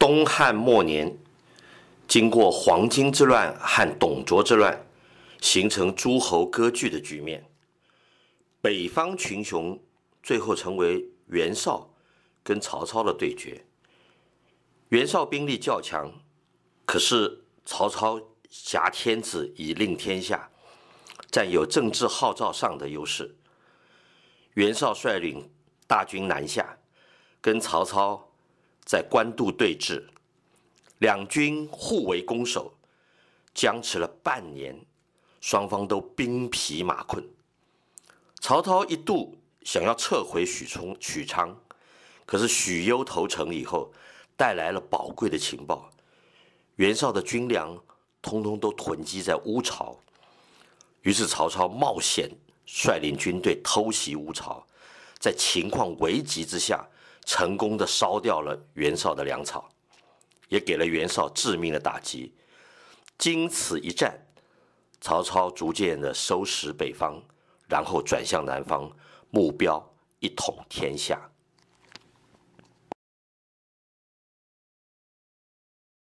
东汉末年，经过黄巾之乱和董卓之乱，形成诸侯割据的局面。北方群雄最后成为袁绍跟曹操的对决。袁绍兵力较强，可是曹操挟天子以令天下，占有政治号召上的优势。袁绍率领大军南下，跟曹操在官渡对峙，两军互为攻守，僵持了半年，双方都兵疲马困。曹操一度想要撤回许昌，可是许攸投诚以后，带来了宝贵的情报，袁绍的军粮通通都囤积在乌巢，于是曹操冒险率领军队偷袭乌巢，在情况危急之下，成功的烧掉了袁绍的粮草，也给了袁绍致命的打击。经此一战，曹操逐渐的收拾北方，然后转向南方，目标一统天下。